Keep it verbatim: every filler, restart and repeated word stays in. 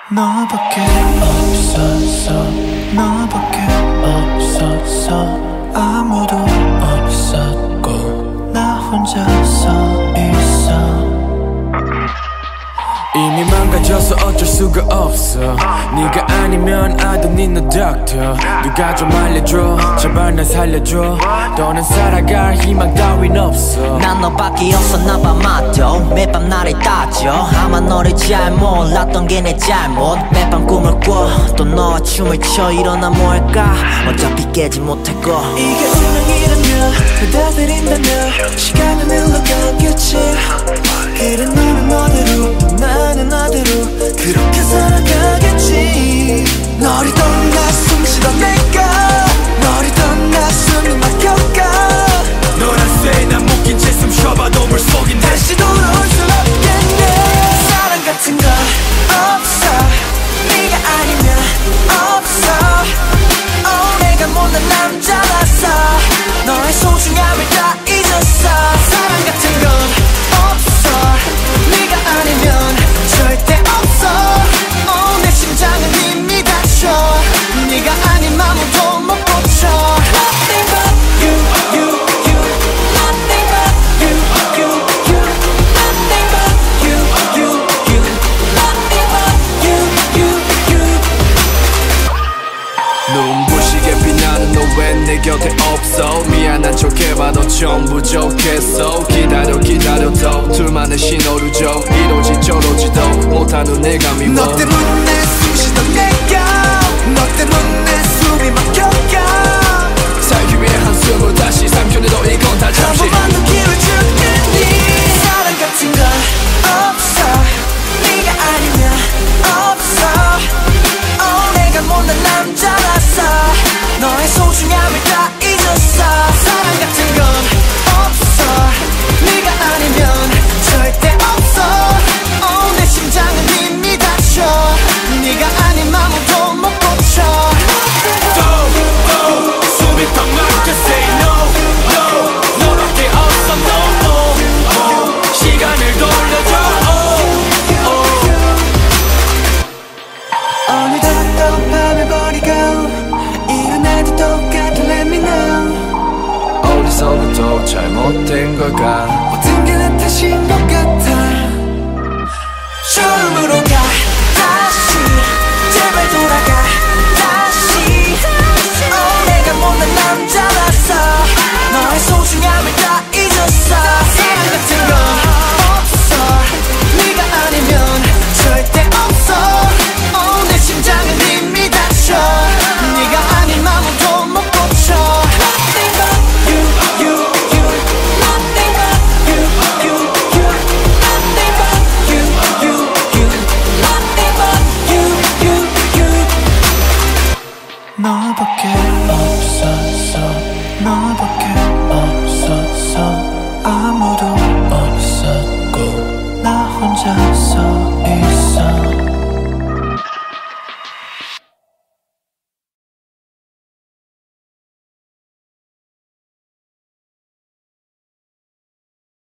너밖에 없었어. 너밖에 없었어. 아무도 없었고 나 혼자서 있어. 이미 망가져서 어쩔 수가 없어. 네가 아니면 I don't need no doctor. 누가 좀 알려줘, 제발 날 살려줘. 더는 살아갈 희망 따윈 없어. 난 너밖에 없었나봐. 마도 매일 밤 나를 따져. 아마 너를 잘 몰랐던 게 내 잘못. 매일 밤 꿈을 꿔 또 너와 춤을 춰. 일어나 뭐 할까 어차피 깨지 못할 거. 이게 운명이라면 받아들인다면 시간은 흘러가겠지. 그래 너는 너대로 나는 나대로 그렇게 살아가겠지. 너를 떠나 숨쉬던 내가 너를 떠나 숨이 막혀가. 너란 쇠 난 묶인 채 숨 쉬어봐도 물속인데 다시 돌아올 순 없겠네. 사랑 같은 건 없어. 네가 아니면 없어. oh, 내가 못난 남자라서 너의 소중함을 다 잊었어. 사랑 같은 건 없어. 네가 아니면 절대 없어. oh, 내 심장은 이미 다쳐. 네가 아닌 아무도 못 고쳐. Nothing but you, you, you. Nothing but you, you, you. Nothing but you, you, you. Nothing but you, you, you. 눈부시게 빛나는 너 왜 내 곁에 없어. 미안한 척 해봐도 전부 좋겠어. 기다려 기다려도 둘만의 신호를 줘. 이러지 저러지도 못하는 내가 미워. 너 때문에 숨쉬던 내가 너 때문에 숨이 막혀가. 살기 위해 한숨을 다시 삼켜내도 이건 다 잠시. 한 번만 더 기회를 줄겠니. 사랑 같은 건 없어. 네가 아니면 없어. oh, 내가 못난 남자라서 너의 소중함을 다 잊었어. 사랑 같은 건 없어. 네가 아니면 절대 없어. oh, 내 심장은 이미 다쳐. 네가 아닌 아무도 못 고쳐. oh, 숨이 턱 막혀 say no, no. 너밖에 없어 no, oh, oh. 시간을 돌려줘 oh, oh. 오늘도 밤을 버리고 일어나도 똑같은 let me know. 어디서부터 잘못된 걸까. 모든 게 내 탓인 것 같아. 처음으로 가 다시 제발 돌아가 다시. oh, 내가 못난 남자라서 너의 소중함을 다 잊었어. 사랑 같은 건 없어. 네가 아니면 절대 없어. oh, 내 심장은 이미 다쳐. 네가 아닌 아무도 못 고쳐. Nothing but you, you, you. Nothing but you, you, you. Nothing but you, you, you. Nothing but you, you, you. 너밖에 없었어. 너밖에 없었어. 아무도 없었고 나 혼자서 있어.